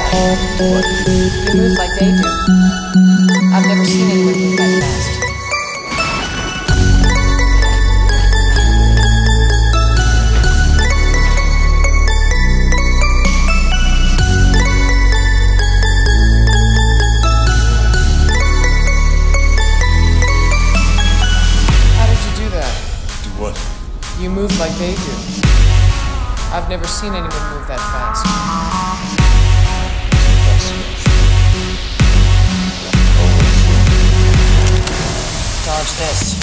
that? What? You move like they do. I've never seen anyone move that fast. How did you do that? Do what? You move like they do. I've never seen anyone move that fast. Dodge this.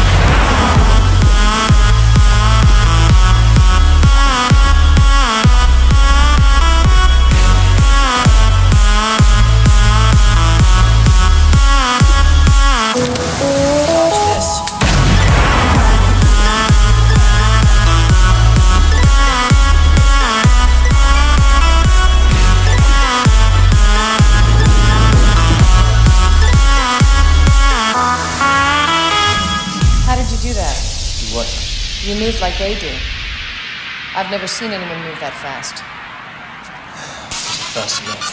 What? You move like they do. I've never seen anyone move that fast. Fast enough.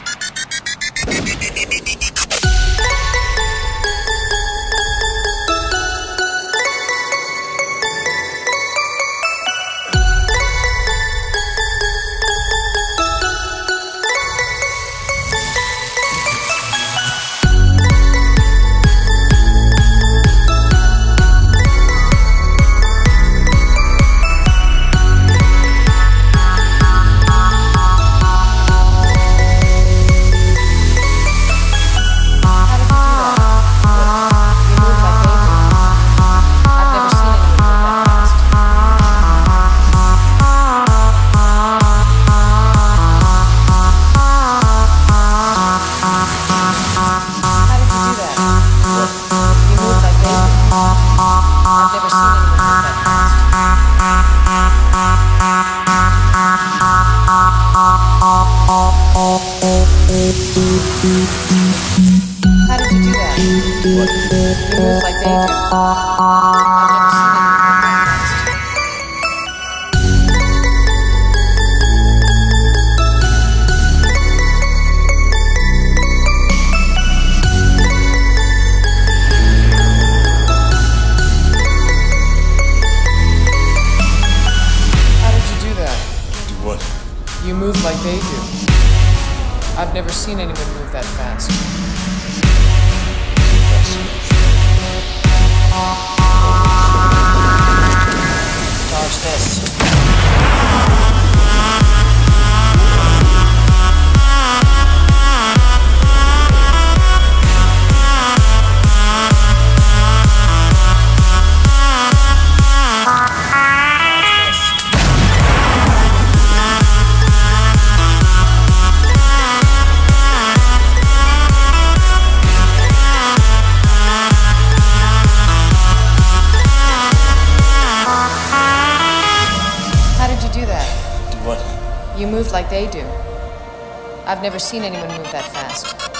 How did you do that? What? You move like they do. I've never seen anyone move that fast. How did you do that? Do what? You move like they do. I've never seen anyone move that fast. Dodge this. What? You move like they do. I've never seen anyone move that fast.